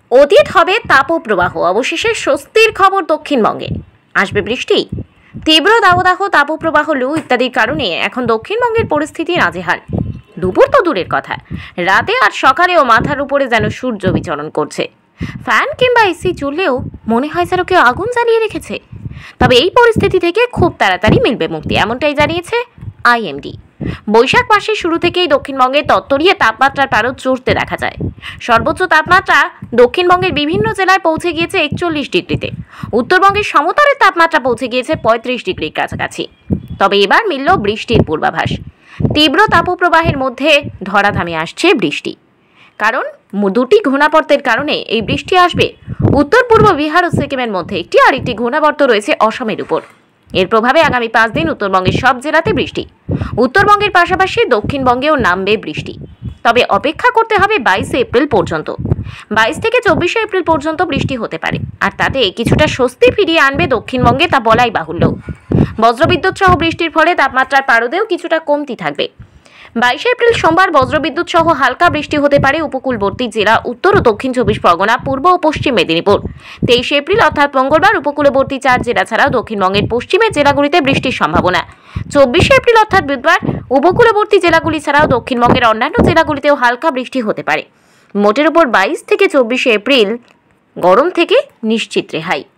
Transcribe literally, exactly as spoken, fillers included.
অতীত হবে তাপপ্রবাহ, অবশেষে স্বস্তির খবর দক্ষিণবঙ্গে। আসবে বৃষ্টি, তীব্র দাবদাহ, তাপপ্রবাহ, লু ইত্যাদির কারণে এখন দক্ষিণবঙ্গের পরিস্থিতি নাজেহাল। দুপুর তো দূরের কথা, রাতে আর সকালেও মাথার উপরে যেন সূর্য বিচরণ করছে। ফ্যান কিংবা এসি চললেও মনে হয় যেন কেউ আগুন জ্বালিয়ে রেখেছে। তবে এই পরিস্থিতি থেকে খুব তাড়াতাড়ি মিলবে মুক্তি, এমনটাই জানিয়েছে আইএমডি। বৈশাখ মাসের শুরু থেকেই দক্ষিণবঙ্গে তত্তরিয়ে তাপমাত্রার পারদ চড়তে দেখা যায়। সর্বোচ্চ তাপমাত্রা দক্ষিণবঙ্গের বিভিন্ন জেলায় পৌঁছে গিয়েছে একচল্লিশ ডিগ্রিতে। উত্তরবঙ্গের সমতলের তাপমাত্রা পৌঁছে গিয়েছে পঁয়ত্রিশ ডিগ্রির কাছাকাছি। তবে এবার মিলল বৃষ্টির পূর্বাভাস। তীব্র তাপপ্রবাহের মধ্যে ধরাধামে আসছে বৃষ্টি, কারণ দুটি ঘূর্ণাবর্তের কারণে এই বৃষ্টি আসবে। উত্তর পূর্ব বিহার ও সিকিমের মধ্যে একটি আর একটি ঘূর্ণাবর্ত রয়েছে অসমের উপর। এর প্রভাবে আগামী পাঁচ দিন উত্তরবঙ্গের সব জেলাতে বৃষ্টি। উত্তরবঙ্গের পাশাপাশি দক্ষিণবঙ্গেও নামবে বৃষ্টি। তবে অপেক্ষা করতে হবে বাইশে এপ্রিল পর্যন্ত। বাইশ থেকে চব্বিশে এপ্রিল পর্যন্ত বৃষ্টি হতে পারে, আর তাতে কিছুটা স্বস্তি ফিরিয়ে আনবে দক্ষিণবঙ্গে, তা বলাই বাহুল্য। বজ্রবিদ্যুৎ সহ বৃষ্টির ফলে তাপমাত্রার পারদেও কিছুটা কমতি থাকবে। বাইশে এপ্রিল সোমবার বজ্রবিদ্যুৎ সহ হালকা বৃষ্টি হতে পারে উপকূলবর্তী জেলা উত্তর ও দক্ষিণ চব্বিশ পরগনা, পূর্ব ও পশ্চিম মেদিনীপুর। তেইশে এপ্রিল অর্থাৎ মঙ্গলবার উপকূলবর্তী চার জেলা ছাড়াও দক্ষিণবঙ্গের পশ্চিমের জেলাগুলিতে বৃষ্টির সম্ভাবনা। চব্বিশে এপ্রিল অর্থাৎ বুধবার উপকূলবর্তী জেলাগুলি ছাড়াও দক্ষিণবঙ্গের অন্যান্য জেলাগুলিতেও হালকা বৃষ্টি হতে পারে। মোটের উপর বাইশ থেকে চব্বিশে এপ্রিল গরম থেকে নিশ্চিত রেহাই।